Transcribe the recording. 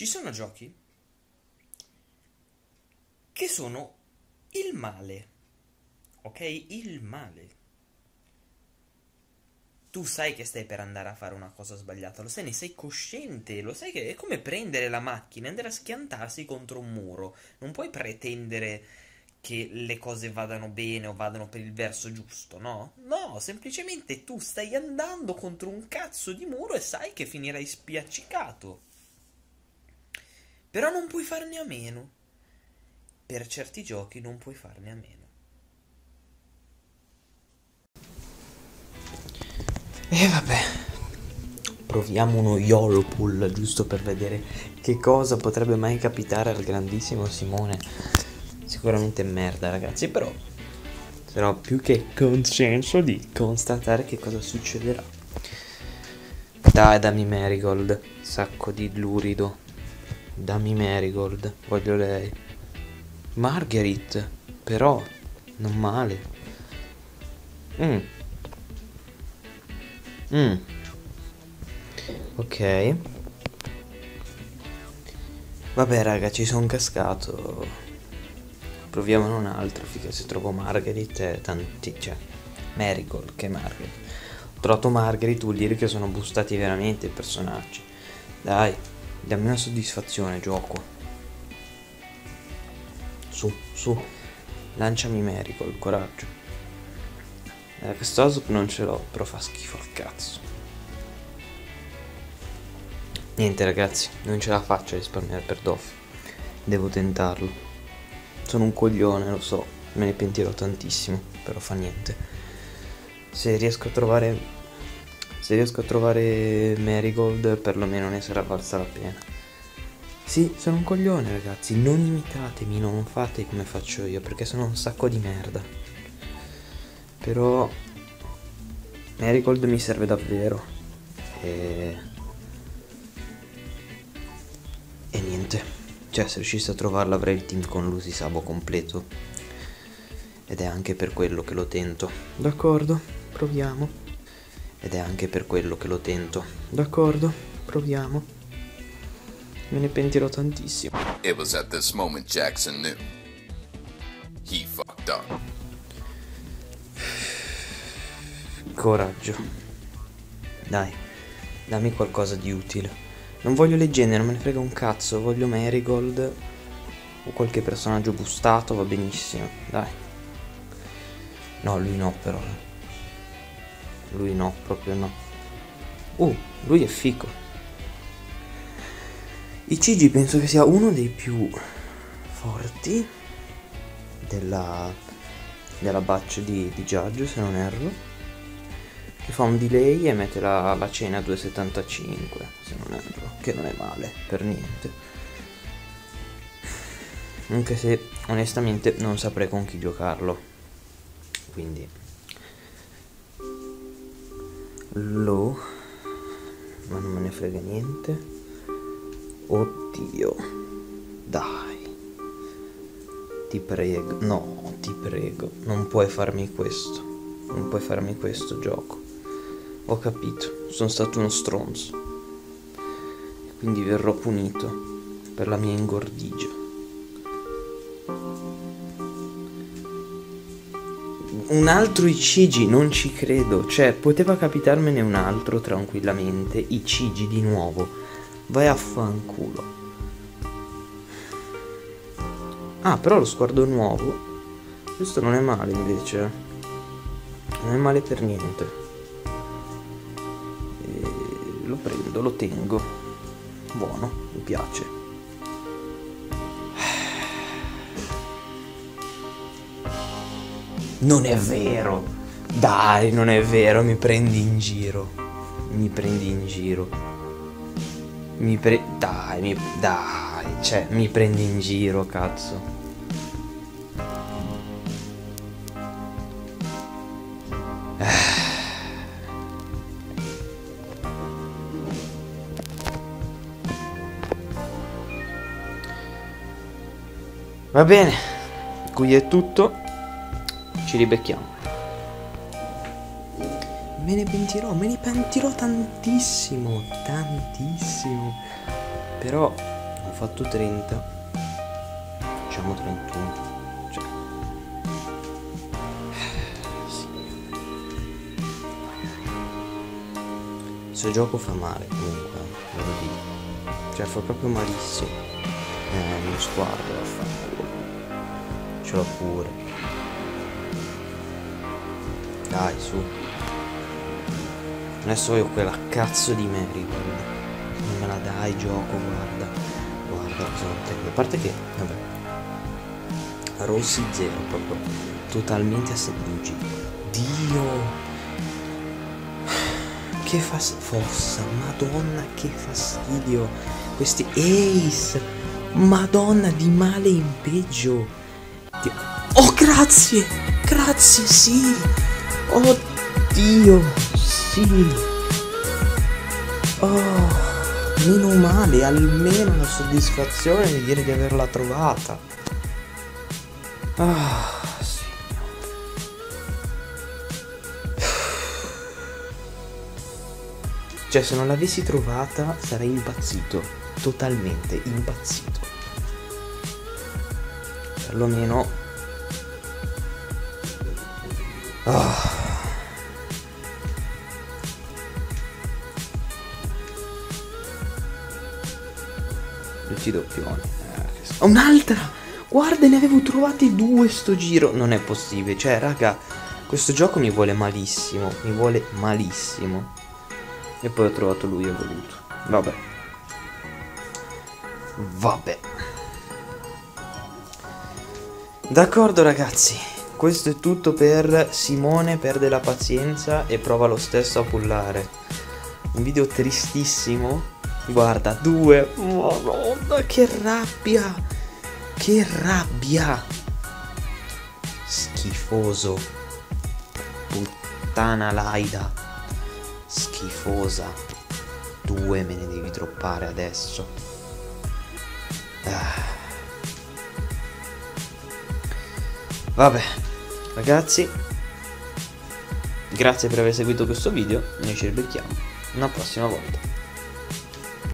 Ci sono giochi che sono il male, ok? Il male. Tu sai che stai per andare a fare una cosa sbagliata, lo sai, ne sei cosciente, lo sai che è come prendere la macchina e andare a schiantarsi contro un muro. Non puoi pretendere che le cose vadano bene o vadano per il verso giusto, no? No, semplicemente tu stai andando contro un cazzo di muro e sai che finirai spiaccicato. Però non puoi farne a meno. Per certi giochi non puoi farne a meno. E vabbè, proviamo uno YOLO pool giusto per vedere che cosa potrebbe mai capitare al grandissimo Simone. Sicuramente merda, ragazzi, però sarò più che contento di constatare che cosa succederà. Dai, dammi Marigold, sacco di lurido. Dammi Marigold, voglio lei. Marguerite, però, non male. Ok. Vabbè, raga, ci sono cascato. Proviamone un altro, finché se trovo Marguerite tanti, cioè, Marigold, che Marguerite. Ho trovato Marguerite, vuol dire che sono boostati veramente i personaggi. Dai, dammi una soddisfazione, gioco. Su, lanciami Marigold, coraggio. Quest'Osop non ce l'ho, però fa schifo al cazzo. Niente, ragazzi, non ce la faccio a risparmiare per Doff. Devo tentarlo. Sono un coglione, lo so, me ne pentirò tantissimo, però fa niente. Se riesco a trovare Marigold, perlomeno ne sarà valsa la pena. Sì, sono un coglione, ragazzi, non imitatemi, non fate come faccio io, perché sono un sacco di merda. Però Marigold mi serve davvero. E niente. Cioè, se riuscissi a trovarla avrei il team con Lucy Sabo completo. Ed è anche per quello che lo tento. D'accordo, proviamo. Ed è anche per quello che lo tento. D'accordo, proviamo. Me ne pentirò tantissimo. It was at this moment Jackson knew. He fucked up. Coraggio. Dai, dammi qualcosa di utile. Non voglio leggende, non me ne frega un cazzo. Voglio Marigold o qualche personaggio boostato, va benissimo. Dai. No, lui no, però. Lui no, proprio no. Lui è fico. Ichiji penso che sia uno dei più forti della batch di Judge, se non erro. Che fa un delay e mette la cena a 2,75, se non erro, che non è male, per niente. Anche se, onestamente, non saprei con chi giocarlo. Quindi... ma non me ne frega niente. Oddio. Dai. Ti prego. No, ti prego. Non puoi farmi questo. Non puoi farmi questo, gioco. Ho capito, sono stato uno stronzo. E quindi verrò punito per la mia ingordigia. Un altro Ichiji, non ci credo. Cioè, poteva capitarmene un altro tranquillamente. Ichiji di nuovo. Vai a fanculo. Ah, però lo sguardo nuovo. Questo non è male invece. Non è male per niente. Lo prendo, lo tengo. Buono, mi piace. Non è vero. Dai, non è vero, mi prendi in giro. Mi prendi in giro. Dai, cioè, mi prendi in giro, cazzo. Va bene, qui è tutto, ci ribecchiamo. Me ne pentirò tantissimo, tantissimo. Però Ho fatto 30. Facciamo 31. Cioè. Sì. Questo gioco fa male comunque, ve lo dico. Cioè fa proprio malissimo. Il mio sguardo vaffanculo. Ce l'ho pure. Dai, su. Adesso voglio quella cazzo di Mary, guarda. Non me la dai gioco, guarda. Guarda cosa non tengo. A parte che, vabbè. Rossi 0 proprio. Totalmente a seduggi. Dio. Che fossa. Madonna che fastidio. Questi ace. Madonna di male in peggio. Oh grazie. Grazie sì. Oddio. Sì. Oh, meno male, almeno la soddisfazione di dire di averla trovata. Ah, cioè, se non l'avessi trovata sarei impazzito, totalmente impazzito. Perlomeno. Ah. Tutti doppioni. Un'altra! Guarda, ne avevo trovate 2 sto giro. Non è possibile. Cioè, raga, questo gioco mi vuole malissimo. Mi vuole malissimo. E poi ho trovato lui evoluto. Vabbè. Vabbè. D'accordo, ragazzi. Questo è tutto per Simone. Perde la pazienza e prova lo stesso a pullare. Un video tristissimo. Guarda, 2. Madonna, che rabbia. Che rabbia. Schifoso. Puttana laida. Schifosa. 2 me ne devi droppare adesso. Vabbè, ragazzi, grazie per aver seguito questo video. Noi ci ribecchiamo una prossima volta.